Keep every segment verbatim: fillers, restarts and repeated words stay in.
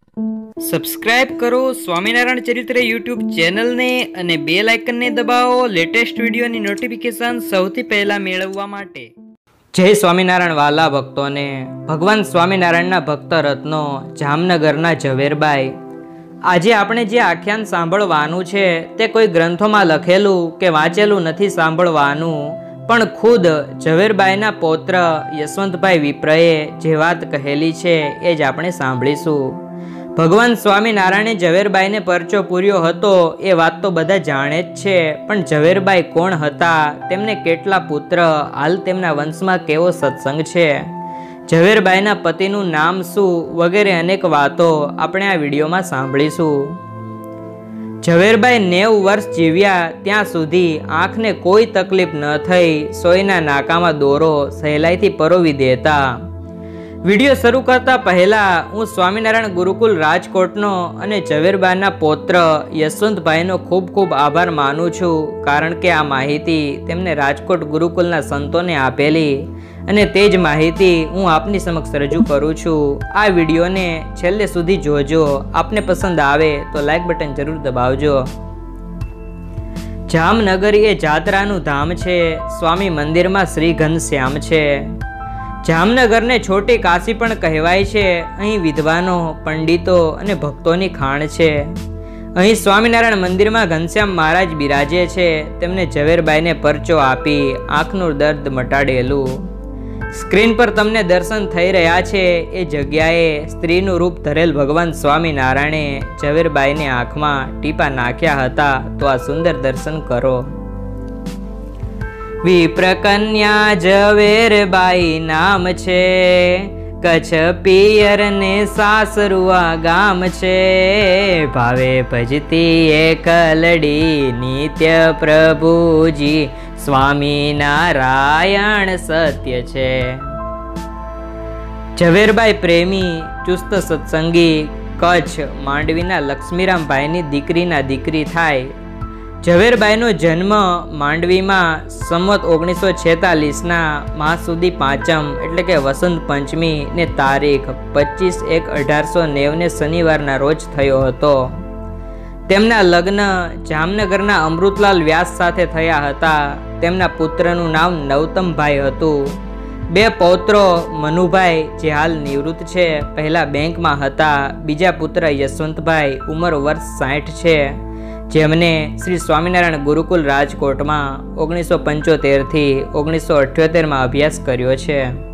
Subscribe કરો સ્વામિનારાયણ ચરિત્ર YouTube ચેનલને અને બેલ આઇકનને દબાવો લેટેસ્ટ વિડીયોની નોટિફિકેશન સૌથી પહેલા મેળવવા માટે। જય સ્વામિનારાયણ વાલા ભક્તોને, ભગવાન સ્વામિનારાયણના ભક્ત રત્નો જામનગરના ઝવેરબાઈ। આજે આપણે જે આખ્યાન સાંભળવાનું છે તે કોઈ ગ્રંથોમાં લખેલું કે વાંચેલું નથી સાંભળવાનું, પણ ખુદ ઝવેરબાઈના પૌત્ર યશવંતભાઈ વિપ્રએ જે વાત કહેલી છે એ જ આપણે સાંભળીશું। ભગવાન સ્વામિનારાયણે ઝવેરબાઈને પરચો પૂર્યો હતો એ વાત તો બધા જાણે જ છે, પણ ઝવેરબાઈ કોણ હતા, તેમને કેટલા પુત્ર, હાલ તેમના વંશમાં કેવો સત્સંગ છે, ઝવેરબાઈના પતિનું નામ શું વગેરે અનેક વાતો આપણે આ વિડીયોમાં સાંભળીશું। ઝવેરબાઈ નેવ વર્ષ જીવ્યા ત્યાં સુધી આંખને કોઈ તકલીફ ન થઈ, સોયના નાકામાં દોરો સહેલાઈથી પરોવી દેતા। વિડીયો શરૂ કરતા પહેલા હું સ્વામિનારાયણ ગુરુકુલ રાજકોટનો અને ઝવેરબાઈના પૌત્ર યશવંતભાઈનો ખૂબ ખૂબ આભાર માનું છું, કારણ કે આ માહિતી તેમને રાજકોટ ગુરુકુલના સંતોને આપેલી અને તે જ માહિતી હું આપની સમક્ષ રજૂ કરું છું। આ વિડીયોને છેલ્લે સુધી જોજો, આપને પસંદ આવે તો લાઈક બટન જરૂર દબાવજો। જામનગર એ જાત્રાનું ધામ છે, સ્વામી મંદિરમાં શ્રી ઘનશ્યામ છે। જામનગરને છોટી કાશી પણ કહેવાય છે। અહીં વિદ્વાનો, પંડિતો અને ભક્તોની ખાણ છે। અહીં સ્વામિનારાયણ મંદિરમાં ઘનશ્યામ મહારાજ બિરાજે છે, તેમને ઝવેરબાઈને પરચો આપી આંખનું દર્દ મટાડેલું। સ્ક્રીન પર તમને દર્શન થઈ રહ્યા છે એ જગ્યાએ સ્ત્રીનું રૂપ ધરેલ ભગવાન સ્વામિનારાયણે ઝવેરબાઈને આંખમાં ટીપા નાખ્યા હતા, તો આ સુંદર દર્શન કરો। વિપ્રકન્યા ઝવેરબાઈ નામ છે, કચ્છ પિયર ને સાસરુઆ ગામ છે, ભાવે ભજતી એ કલડી નિત્ય પ્રભુજી, સ્વામિનારાયણ સત્ય છે। ઝવેરબાઈ પ્રેમી, ચુસ્ત સત્સંગી, કચ્છ માંડવીના લક્ષ્મીરામભાઈની દીકરીના દીકરી થાય। ઝવેરબાઈનો જન્મ માંડવીમાં સંવત ઓગણીસો છેતાલીસના માસુદી પાંચમ એટલે કે વસંત પંચમી ને તારીખ પચીસ એક અઢારસો નેવને શનિવારના રોજ થયો હતો। તેમના લગ્ન જામનગરના અમૃતલાલ વ્યાસ સાથે થયા હતા। તેમના પુત્રનું નામ નવતમભાઈ હતું। બે પૌત્રો મનુભાઈ જે હાલ નિવૃત્ત છે, પહેલા બેંકમાં હતા, બીજા પુત્ર યશવંતભાઈ ઉંમર વર્ષ સાઠ છે, જેમને શ્રી સ્વામિનારાયણ ગુરુકુલ રાજકોટમાં ઓગણીસો પંચોતેરથી ઓગણીસો અઠ્યોતેરમાં અભ્યાસ કર્યો છે।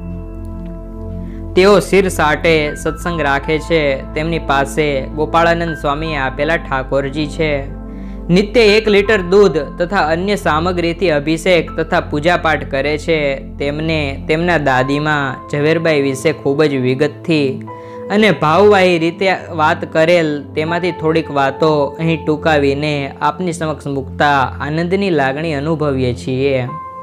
તેઓ શિરસાટે સત્સંગ રાખે છે। તેમની પાસે ગોપાળાનંદ સ્વામીએ આપેલા ઠાકોરજી છે। નિત્ય એક લીટર દૂધ તથા અન્ય સામગ્રીથી અભિષેક તથા પૂજાપાઠ કરે છે। તેમને તેમના દાદીમાં ઝવેરબાઈ વિશે ખૂબ જ વિગતથી અને ભાવવાહી રીતે વાત કરેલ, તેમાંથી થોડીક વાતો અહીં ટૂંકાવીને આપની સમક્ષ મૂકતા આનંદની લાગણી અનુભવીએ છીએ।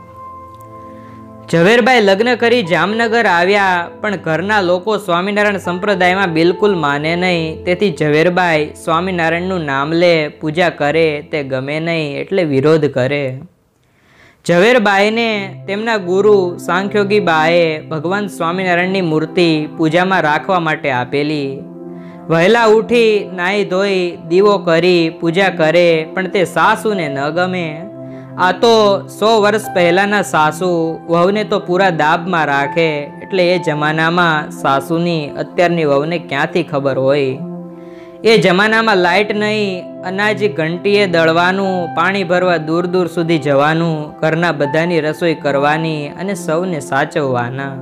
ઝવેરબાઈ લગ્ન કરી જામનગર આવ્યા, પણ ઘરના લોકો સ્વામિનારાયણ સંપ્રદાયમાં બિલકુલ માને નહીં, તેથી ઝવેરબાઈ સ્વામિનારાયણનું નામ લે, પૂજા કરે તે ગમે નહીં એટલે વિરોધ કરે। ઝવેરબાઈને તેમના ગુરુ સાંખ્યોગી બાએ ભગવાન સ્વામિનારાયણની મૂર્તિ પૂજામાં રાખવા માટે આપેલી। વહેલા ઉઠી નાહી ધોઈ દીવો કરી પૂજા કરે, પણ તે સાસુને ન ગમે। આ તો સો વર્ષ પહેલાના સાસુ વહુને તો પૂરા દાબમાં રાખે, એટલે એ જમાનામાં સાસુની અત્યારની વહુને ક્યાંથી ખબર હોય। એ જમાનામાં લાઇટ નહીં, અનાજ ઘંટીએ દળવાનું, પાણી ભરવા દૂર દૂર સુધી જવાનું, ઘરના બધાની રસોઈ કરવાની અને સૌને સાચવવાના।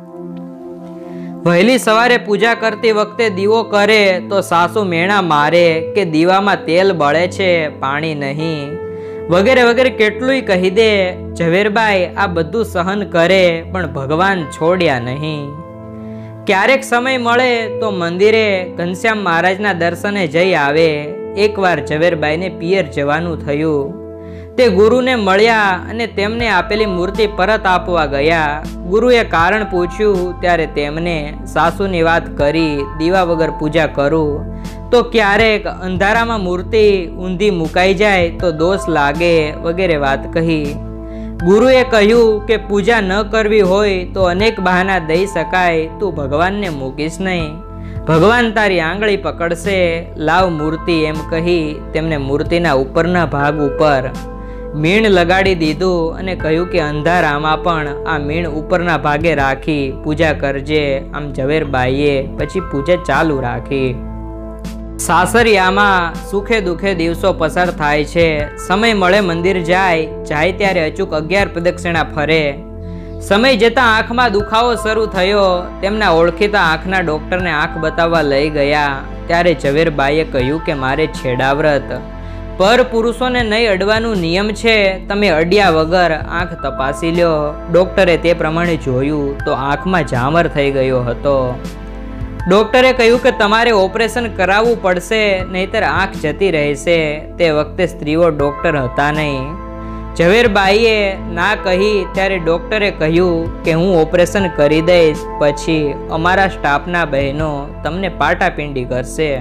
વહેલી સવારે પૂજા કરતી વખતે દીવો કરે તો સાસુ મેણા મારે કે દીવામાં તેલ બળે છે, પાણી નહીં, વગેરે વગેરે કેટલુંય કહી દે। ઝવેરબાઈ આ બધું સહન કરે, પણ ભગવાન છોડ્યા નહીં। ક્યારેક સમય મળે તો મંદિરે ઘનશ્યામ મહારાજના દર્શને જઈ આવે। એકવાર ઝવેરબાઈને પિયર જવાનું થયું, તે ગુરુને મળ્યા અને તેમને આપેલી મૂર્તિ પરત આપવા ગયા। ગુરુએ કારણ પૂછ્યું ત્યારે તેમને સાસુની વાત કરી, દીવા વગર પૂજા કરું તો ક્યારેક અંધારામાં મૂર્તિ ઊંધી મુકાઈ જાય તો દોષ લાગે વગેરે વાત કહી। ગુરુએ કહ્યું કે પૂજા ન કરવી હોય તો અનેક બહાના દઈ શકાય, તું ભગવાનને મૂકીશ નહીં। ભગવાન તારી આંગળી પકડશે, લાવ મૂર્તિ એમ કહી તેમને મૂર્તિના ઉપરના ભાગ ઉપર મીણ લગાડી દીધું અને કહ્યું કે અંધારામાં પણ આ મીણ ઉપરના ભાગે રાખી પૂજા કરજે. આમ ઝવેરબાઈએ પછી પૂજા ચાલુ રાખી. સાસરિયામાં સુખે દુખે દિવસો પસાર થાય છે. સમય મળે મંદિર જાય જાય ત્યારે અચૂક અગિયાર પ્રદક્ષિણા ફરે. સમય જતાં આંખમાં દુખાવો શરૂ થયો. તેમના ઓળખીતા આંખના ડોક્ટરને આંખ બતાવવા લઈ ગયા ત્યારે ઝવેરબાઈએ કહ્યું કે મારે છેડાવ્રત પર પુરુષોને નહીં અડવાનું નિયમ છે, તમે અડ્યા વગર આંખ તપાસી લ્યો. ડોક્ટરે તે પ્રમાણે જોયું તો આંખમાં ઝામર થઈ ગયો હતો. ડોક્ટરે કહ્યું કે તમારે ઓપરેશન કરાવવું પડશે, નહીતર આંખ જતી રહેશે. તે વખતે સ્ત્રીઓ ડોક્ટર હતા નહીં. ઝવેરબાઈએ ના કહી ત્યારે ડોક્ટરે કહ્યું કે હું ઓપરેશન કરી દઈશ, પછી અમારા સ્ટાફના બહેનો તમને પાટાપિંડી કરશે.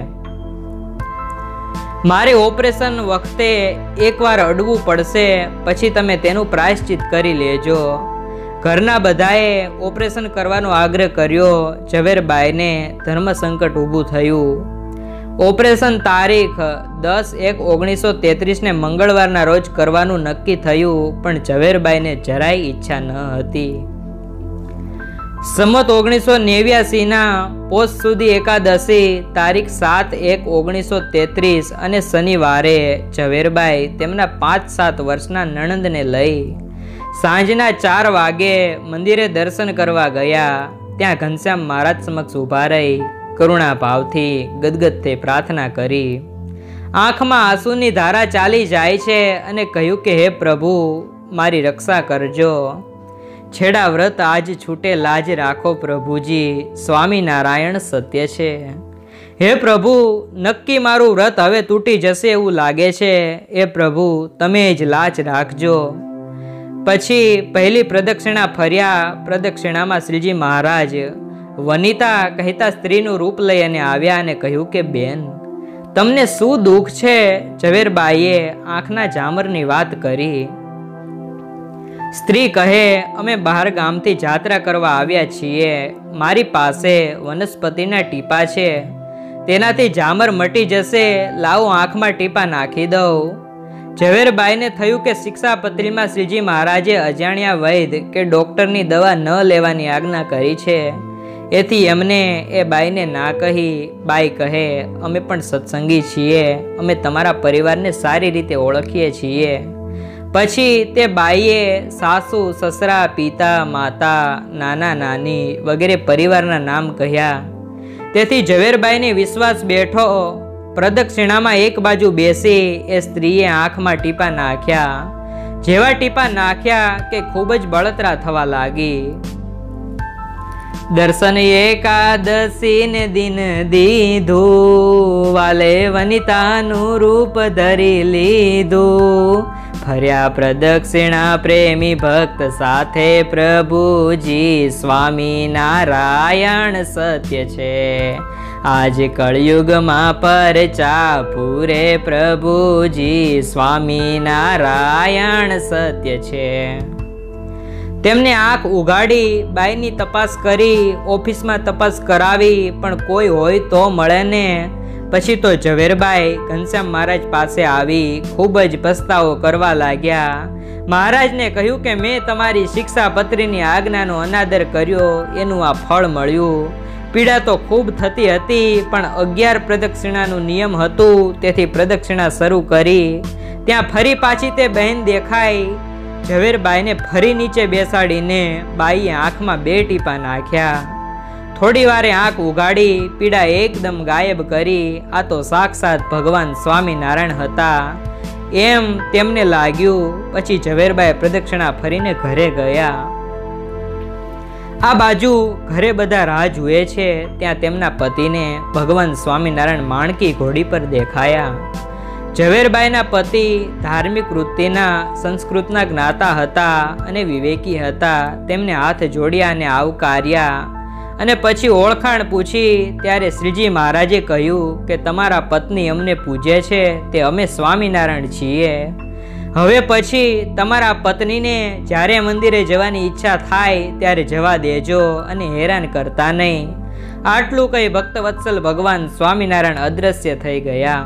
મારે ઓપરેશન વખતે એકવાર અડવું પડશે, પછી તમે તેનું પ્રાયશ્ચિત કરી લેજો. ઘરના બધાએ ઓપરેશન કરવાનો આગ્રહ કર્યો. ઝવેરબાઈને ધર્મ સંકટ ઊભું થયું. ઓપરેશન તારીખ દસ એક ઓગણીસો તેત્રીસને મંગળવારના રોજ કરવાનું નક્કી થયું, પણ ઝવેરબાઈને જરાય ઈચ્છા ન હતી. સંમત ઓગણીસો નેવ્યાસીના પોષ સુધી એકાદશી તારીખ સાત એક ઓગણીસો તેત્રીસ અને શનિવારે ઝવેરબાઈ તેમના પાંચ સાત વર્ષના નણંદને લઈ સાંજના ચાર વાગે મંદિરે દર્શન કરવા ગયા. ત્યાં ઘનશ્યામ મહારાજ સમક્ષ ઊભા રહી કરુણા ભાવથી ગદગદ થઈ પ્રાર્થના કરી. આંખમાં આંસુની ધારા ચાલી જાય છે અને કહ્યું કે હે પ્રભુ મારી રક્ષા કરજો. છેડા વ્રત આજ છૂટે લાજ રાખો પ્રભુજી, સ્વામિનારાયણ સત્ય છે. હે પ્રભુ નક્કી મારું વ્રત હવે તૂટી જશે એવું લાગે છે. હે પ્રભુ તમે જ લાજ રાખજો. પછી પહેલી પ્રદક્ષિણા ફર્યા. પ્રદક્ષિણામાં શ્રીજી મહારાજ વનિતા કહેતા સ્ત્રીનું રૂપ લઈ અને આવ્યા અને કહ્યું કે બેન તમને શું દુઃખ છે? ઝવેરબાઈએ આંખના ઝામરની વાત કરી. સ્ત્રી કહે અમે બહાર ગામથી જાત્રા કરવા આવ્યા છીએ. મારી પાસે વનસ્પતિના ટીપા છે, તેનાથી ઝામર મટી જશે, લાવો આંખમાં ટીપા નાખી દઉં. ઝવેરબાઈને થયું કે શિક્ષાપત્રીમાં શ્રીજી મહારાજે અજાણ્યા વૈદ્ય કે ડોક્ટરની દવા ન લેવાની આજ્ઞા કરી છે. એથી એમને એ બાઈને ના કહી. બાઈ કહે અમે પણ સત્સંગી છીએ, અમે તમારા પરિવારને સારી રીતે ઓળખીએ છીએ. પછી તે બાઈએ સાસુ સસરા પિતા માતા નાના નાની વગેરે પરિવારના નામ કહ્યા. તેથી ઝવેરબાઈને વિશ્વાસ બેઠો. પ્રદક્ષિણામાં એક બાજુ બેસી એ સ્ત્રીએ આંખમાં ટીપા નાખ્યા. જેવા ટીપા નાખ્યા કે ખૂબ જ બળતરા થવા લાગી. દર્શન એકાદશી ને દિન દીધું, વાલે વનિતાનું રૂપ ધરી લીધું. ફર્યા પ્રદક્ષિણા પ્રેમી ભક્ત સાથે પ્રભુજી, સ્વામી નારાયણ સત્ય છે. આજ કળયુગમાં પરચા પૂરે પ્રભુજી, સ્વામી નારાયણ સત્ય છે. તેમને આંખ ઉઘાડી બાઈની તપાસ કરી. ઓફિસમાં તપાસ કરાવી પણ કોઈ હોય તો મળે ને. પછી તો ઝવેરબાઈ ઘનશ્યામ મહારાજ પાસે આવી ખૂબ જ પસ્તાવો કરવા લાગ્યા. મહારાજને કહ્યું કે મેં તમારી શિક્ષાપત્રીની આજ્ઞાનો અનાદર કર્યો, એનું આ ફળ મળ્યું. પીડા તો ખૂબ થતી હતી, પણ અગિયાર પ્રદક્ષિણાનું નિયમ હતું, તેથી પ્રદક્ષિણા શરૂ કરી. ત્યાં ફરી પાછી તે બહેન દેખાઈ. ઝવેરબાઈને ફરી નીચે બેસાડીને બાઈએ આંખમાં બે ટીપા નાખ્યા. થોડી વારે આંખ ઉઘાડી પીડા એકદમ ગાયબ કરી. આ તો સાક્ષાત ભગવાન સ્વામિનારાયણ હતા એમ તેમને લાગ્યું. પછી ઝવેરબાઈ પ્રદક્ષિણા ફરીને ઘરે ગયા. આ બાજુ ઘરે બધા રાહ જુએ છે. ત્યાં તેમના પતિને ભગવાન સ્વામિનારાયણ માણકી ઘોડી પર દેખાયા. ઝવેરબાઈના પતિ ધાર્મિક વૃત્તિના સંસ્કૃતના જ્ઞાતા હતા અને વિવેકી હતા. તેમને હાથ જોડ્યા અને આવકાર્યા અને પછી ઓળખાણ પૂછી. ત્યારે શ્રીજી મહારાજે કહ્યું કે તમારા પત્ની અમને પૂજે છે, તે અમે સ્વામિનારાયણ છીએ. હવે પછી તમારા પત્નીને જ્યારે મંદિરે જવાની ઈચ્છા થાય ત્યારે જવા દેજો અને હેરાન કરતા નહીં. આટલું કહી ભક્તવત્સલ ભગવાન સ્વામિનારાયણ અદ્રશ્ય થઈ ગયા.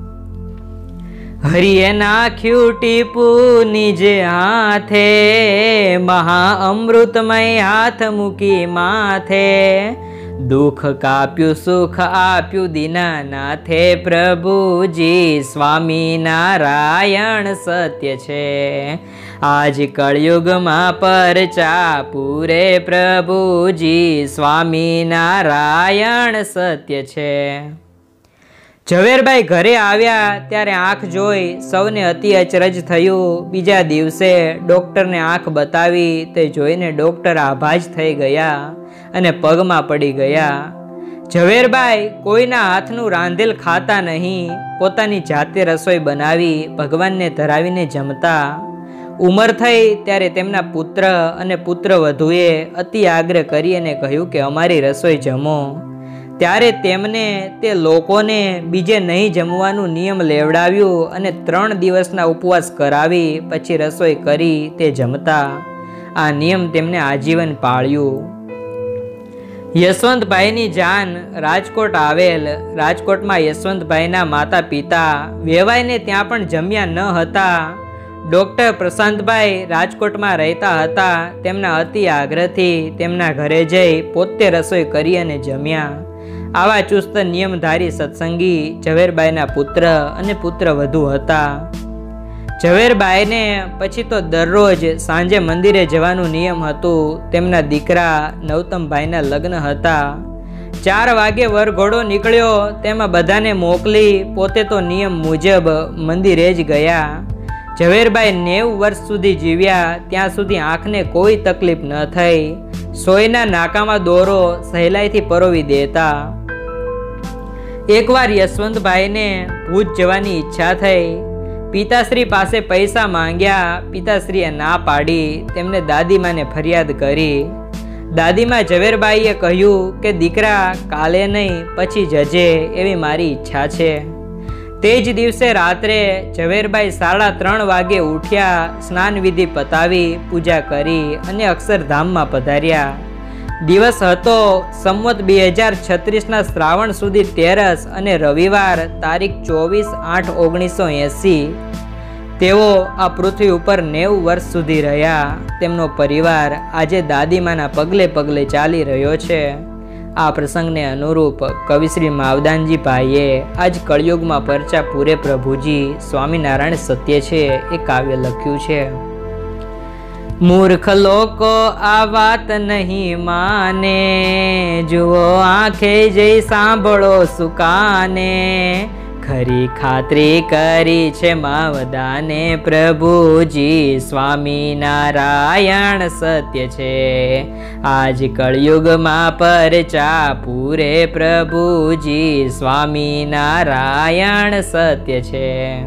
હરિએ નાખ્યું ટીપું નીજે હાથે, મહા અમૃતમય હાથ મૂકી માથે. દુઃખ કાપ્યું સુખ આપ્યું દીનાનાથે, પ્રભુજી સ્વામિનારાયણ સત્ય છે. આજ કળયુગમાં પરચા પૂરે, પ્રભુજી સ્વામિનારાયણ સત્ય છે. ઝવેરભાઈ ઘરે આવ્યા ત્યારે આંખ જોઈ સૌને અતિ અચરજ થયું. બીજા દિવસે ડોક્ટરને આંખ બતાવી તે જોઈને ડોક્ટર આભાજ થઈ ગયા અને પગમાં પડી ગયા. ઝવેરભાઈ કોઈના હાથનું રાંધેલ ખાતા નહીં, પોતાની જાતે રસોઈ બનાવી ભગવાનને ધરાવીને જમતા. ઉંમર થઈ ત્યારે તેમના પુત્ર અને પુત્ર વધુએ અતિ આગ્રહ કરી અને કહ્યું કે અમારી રસોઈ જમો. ત્યારે તેમને તે લોકોને બીજે નહીં જમવાનું નિયમ લેવડાવ્યું અને ત્રણ દિવસના ઉપવાસ કરાવી પછી રસોઈ કરી તે જમતા. આ નિયમ તેમને આજીવન પાળ્યું. યશવંતભાઈની જાન રાજકોટ આવેલ. રાજકોટમાં યશવંતભાઈના માતા પિતા વેવાઈને ત્યાં પણ જમ્યા ન હતા. ડૉક્ટર પ્રશાંતભાઈ રાજકોટમાં રહેતા હતા. તેમના અતિ આગ્રહથી તેમના ઘરે જઈ પોતે રસોઈ કરી અને જમ્યા. આવા ચુસ્ત નિયમધારી સત્સંગી ઝવેરબાઈના પુત્ર અને પુત્ર વધુ હતા. ઝવેરબાઈને પછી તો દરરોજ સાંજે મંદિરે જવાનું નિયમ હતું. તેમના દીકરા નવતમભાઈના લગ્ન હતા. ચાર વાગે વરઘોડો નીકળ્યો તેમાં બધાને મોકલી પોતે તો નિયમ મુજબ મંદિરે જ ગયા. ઝવેરબાઈ નેવું વર્ષ સુધી જીવ્યા ત્યાં સુધી આંખને કોઈ તકલીફ ન થઈ. સોયના નાકામાં દોરો સહેલાઈથી પરોવી દેતા. એકવાર યશવંતભાઈને ભુજ જવાની ઈચ્છા થઈ. પિતાશ્રી પાસે પૈસા માંગ્યા. પિતાશ્રીએ ના પાડી. તેમને દાદીમાને ફરિયાદ કરી. દાદીમા ઝવેરબાઈએ કહ્યું કે દીકરા કાલે નહીં પછી જજે એવી મારી ઈચ્છા છે. તે જ દિવસે રાત્રે ઝવેરબાઈ સાડા ત્રણ વાગે ઉઠ્યા, સ્નાન વિધિ પતાવી પૂજા કરી અને અક્ષરધામમાં પધાર્યા. દિવસ હતો સંવત બે હજાર છત્રીસના શ્રાવણ સુધી તેરસ અને રવિવાર તારીખ ચોવીસ આઠ ઓગણીસો એંસી. તેઓ આ પૃથ્વી ઉપર નેવું વર્ષ સુધી રહ્યા. તેમનો પરિવાર આજે દાદીમાના પગલે પગલે ચાલી રહ્યો છે. આ પ્રસંગને અનુરૂપ કવિશ્રી માવદાનજી ભાઈએ આજ કળયુગમાં પરચા પૂરે પ્રભુજી સ્વામિનારાયણ સત્ય છે એ કાવ્ય લખ્યું છે. મૂર્ખ લોકો આ વાત નહીં માને, જુઓ આંખે જઈ સાંભળો સુકાને. ખરી ખાતરી કરી છે માવદાને, પ્રભુજી સ્વામિનારાયણ સત્ય છે. આજ કળયુગમાં પરચા પૂરે, પ્રભુજી સ્વામિનારાયણ સત્ય છે.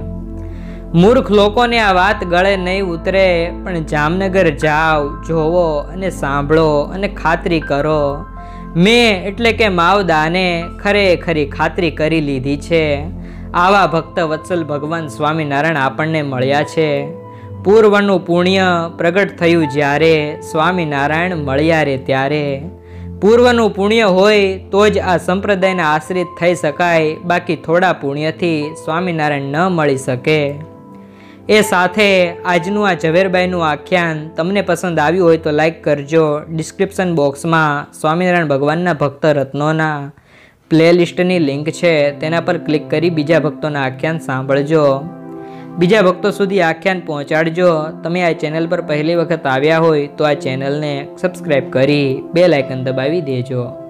મૂર્ખ લોકોને આ વાત ગળે નહીં ઉતરે, પણ જામનગર જાઓ, જોવો અને સાંભળો અને ખાતરી કરો. મેં એટલે કે માવદાને ખરેખરી ખાતરી કરી લીધી છે. આવા ભક્ત વત્સલ ભગવાન સ્વામિનારાયણ આપણને મળ્યા છે. પૂર્વનું પુણ્ય પ્રગટ થયું જ્યારે, સ્વામિનારાયણ મળ્યા રે ત્યારે. પૂર્વનું પુણ્ય હોય તો જ આ સંપ્રદાયના આશ્રિત થઈ શકાય, બાકી થોડા પુણ્યથી સ્વામિનારાયણ ન મળી શકે. એ સાથે આજનું આ ઝવેરબાઈનું આખ્યાન તમને પસંદ આવ્યું હોય તો લાઈક કરજો. ડિસ્ક્રિપ્શન બોક્સમાં સ્વામિનારાયણ ભગવાનના ભક્ત રત્નોના પ્લેલિસ્ટની લિંક છે, તેના પર ક્લિક કરી બીજા ભક્તોના આખ્યાન સાંભળજો. બીજા ભક્તો સુધી આખ્યાન પહોંચાડજો. તમે આ ચેનલ પર પહેલી વખત આવ્યા હોય તો આ ચેનલને સબસ્ક્રાઈબ કરી બેલ આઇકન દબાવી દેજો.